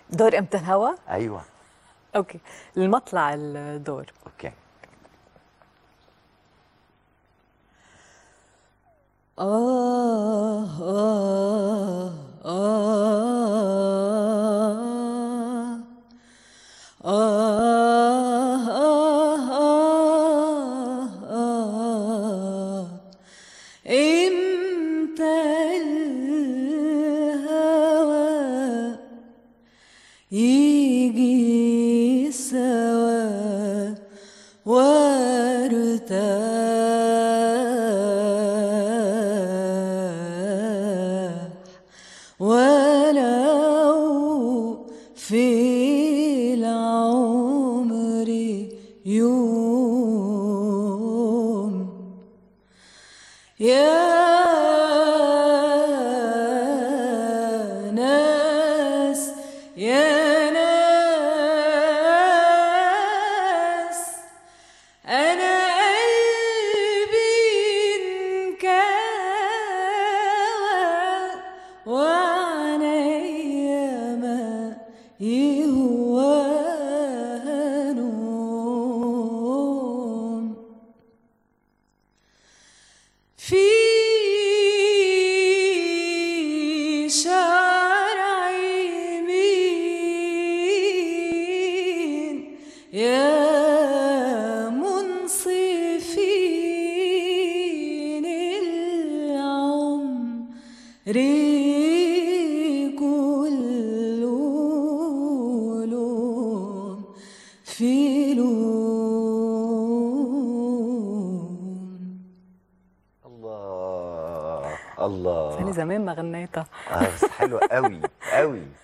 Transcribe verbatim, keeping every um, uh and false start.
دور امتى الهوا؟ ايوه. اوكي، المطلع الدور. اوكي. آه آه آه آه آه آه إمتى الهوى يجي سوا وارتاح ولو في العمر يوم يا ناس يا ناس أنا قلبي انكوى وعينيا ما يهوى نوم في شارع يمين يا منصفين العمر كله لوم في لوم. الله الله. أنا زمان ما غنيتها. اه بس حلوه قوي قوي.